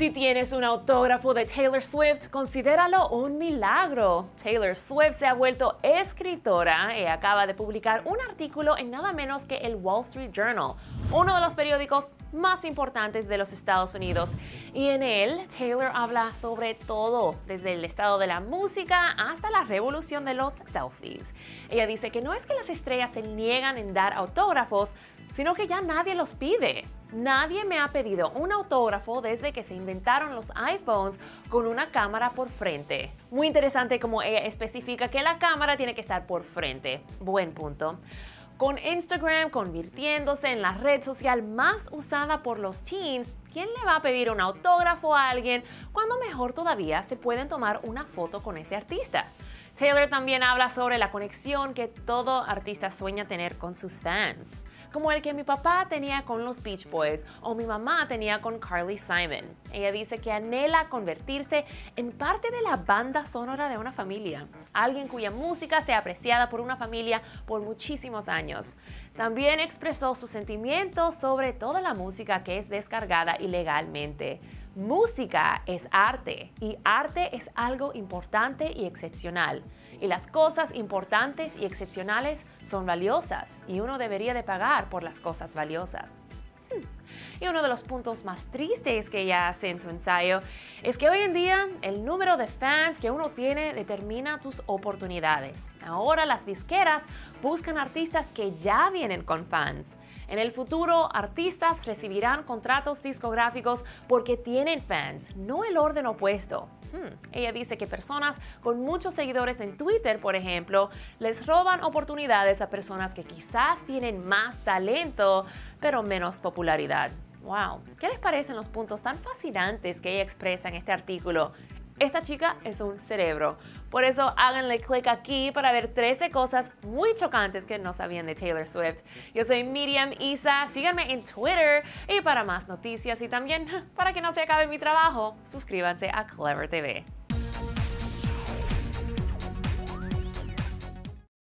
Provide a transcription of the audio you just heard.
Si tienes un autógrafo de Taylor Swift, considéralo un milagro. Taylor Swift se ha vuelto escritora y acaba de publicar un artículo en nada menos que el Wall Street Journal, uno de los periódicos más importantes de los Estados Unidos. Y en él, Taylor habla sobre todo, desde el estado de la música hasta la revolución de los selfies. Ella dice que no es que las estrellas se niegan en dar autógrafos, sino que ya nadie los pide. Nadie me ha pedido un autógrafo desde que se inventaron los iPhones con una cámara por frente. Muy interesante como ella especifica que la cámara tiene que estar por frente. Buen punto. Con Instagram convirtiéndose en la red social más usada por los teens, ¿quién le va a pedir un autógrafo a alguien cuando mejor todavía se pueden tomar una foto con ese artista? Taylor también habla sobre la conexión que todo artista sueña tener con sus fans, como el que mi papá tenía con los Beach Boys o mi mamá tenía con Carly Simon. Ella dice que anhela convertirse en parte de la banda sonora de una familia, alguien cuya música sea apreciada por una familia por muchísimos años. También expresó sus sentimientos sobre toda la música que es descargada ilegalmente. Música es arte y arte es algo importante y excepcional. Y las cosas importantes y excepcionales son valiosas y uno debería de pagar por las cosas valiosas. Y uno de los puntos más tristes que ella hace en su ensayo es que hoy en día el número de fans que uno tiene determina tus oportunidades. Ahora las disqueras buscan artistas que ya vienen con fans. En el futuro, artistas recibirán contratos discográficos porque tienen fans, no el orden opuesto. Ella dice que personas con muchos seguidores en Twitter, por ejemplo, les roban oportunidades a personas que quizás tienen más talento, pero menos popularidad. ¡Wow! ¿Qué les parecen los puntos tan fascinantes que ella expresa en este artículo? Esta chica es un cerebro. Por eso háganle clic aquí para ver 13 cosas muy chocantes que no sabían de Taylor Swift. Yo soy Miriam Isa, síganme en Twitter y para más noticias y también para que no se acabe mi trabajo, suscríbanse a Clever TV.